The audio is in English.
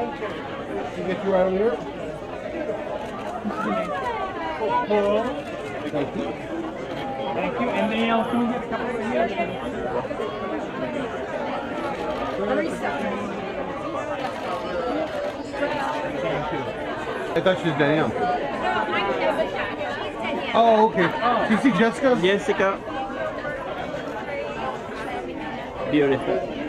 Can we get you right over here? Thank you. Thank you. Anything else? Can we get a couple of here? I thought she was Danielle. Oh, okay. Do you see Jessica? Jessica. Beautiful.